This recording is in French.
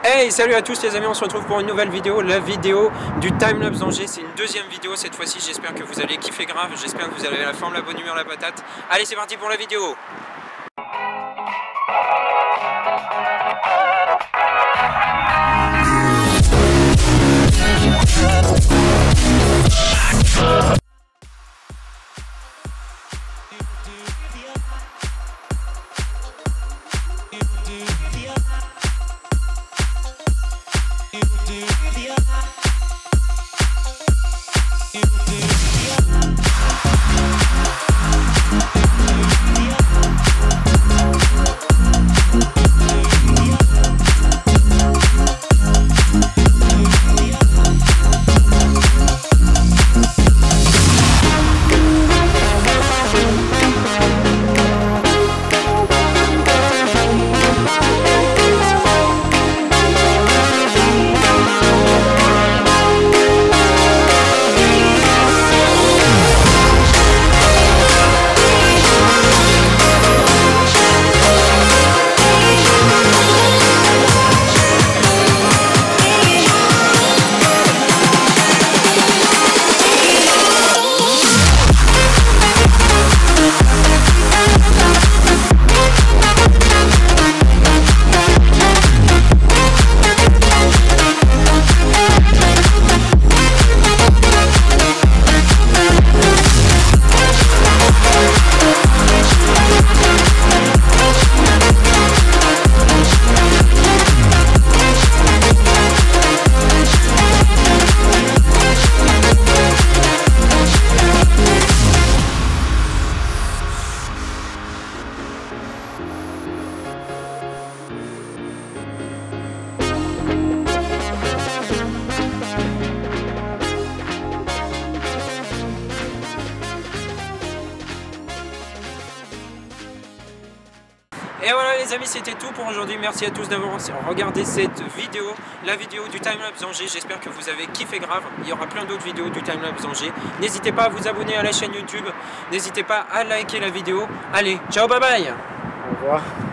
Hey, salut à tous les amis, on se retrouve pour une nouvelle vidéo, la vidéo du timelapse d'Angers. C'est une deuxième vidéo cette fois-ci, j'espère que vous allez kiffer grave, j'espère que vous avez la forme, la bonne humeur, la patate. Allez, c'est parti pour la vidéo. Et voilà les amis, c'était tout pour aujourd'hui. Merci à tous d'avoir regardé cette vidéo, la vidéo du timelapse d'Angers. J'espère que vous avez kiffé grave. Il y aura plein d'autres vidéos du timelapse d'Angers. N'hésitez pas à vous abonner à la chaîne YouTube. N'hésitez pas à liker la vidéo. Allez, ciao, bye bye. Au revoir.